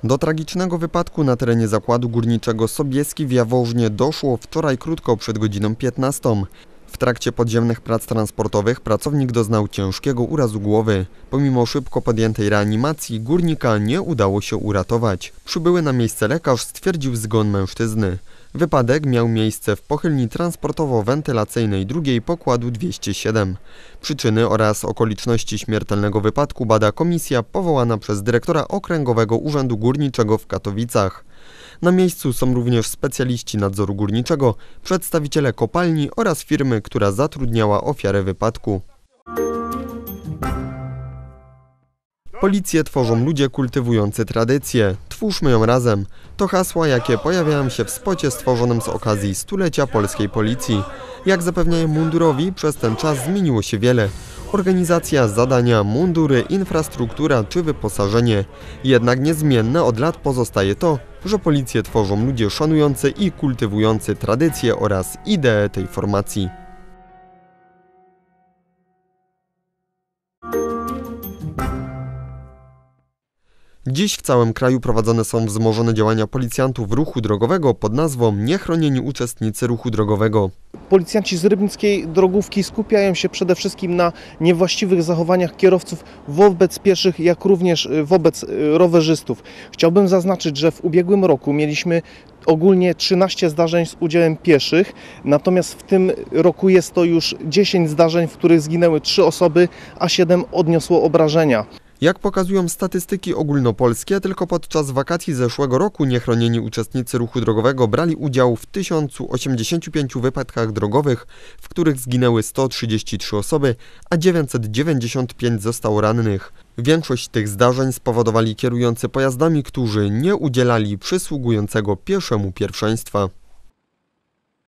Do tragicznego wypadku na terenie zakładu górniczego Sobieski w Jaworznie doszło wczoraj krótko przed godziną 15. W trakcie podziemnych prac transportowych pracownik doznał ciężkiego urazu głowy. Pomimo szybko podjętej reanimacji górnika nie udało się uratować. Przybyły na miejsce lekarz stwierdził zgon mężczyzny. Wypadek miał miejsce w pochylni transportowo-wentylacyjnej drugiej pokładu 207. Przyczyny oraz okoliczności śmiertelnego wypadku bada komisja powołana przez dyrektora Okręgowego Urzędu Górniczego w Katowicach. Na miejscu są również specjaliści nadzoru górniczego, przedstawiciele kopalni oraz firmy, która zatrudniała ofiarę wypadku. Policję tworzą ludzie kultywujący tradycję. Twórzmy ją razem. To hasła, jakie pojawiają się w spocie stworzonym z okazji stulecia polskiej policji. Jak zapewniają mundurowi, przez ten czas zmieniło się wiele. Organizacja, zadania, mundury, infrastruktura czy wyposażenie. Jednak niezmienne od lat pozostaje to, że policję tworzą ludzie szanujący i kultywujący tradycje oraz ideę tej formacji. Dziś w całym kraju prowadzone są wzmożone działania policjantów ruchu drogowego pod nazwą Niechronieni uczestnicy ruchu drogowego. Policjanci z rybnickiej drogówki skupiają się przede wszystkim na niewłaściwych zachowaniach kierowców wobec pieszych, jak również wobec rowerzystów. Chciałbym zaznaczyć, że w ubiegłym roku mieliśmy ogólnie 13 zdarzeń z udziałem pieszych, natomiast w tym roku jest to już 10 zdarzeń, w których zginęły 3 osoby, a 7 odniosło obrażenia. Jak pokazują statystyki ogólnopolskie, tylko podczas wakacji zeszłego roku niechronieni uczestnicy ruchu drogowego brali udział w 1085 wypadkach drogowych, w których zginęły 133 osoby, a 995 zostało rannych. Większość tych zdarzeń spowodowali kierujący pojazdami, którzy nie udzielali przysługującego pieszemu pierwszeństwa.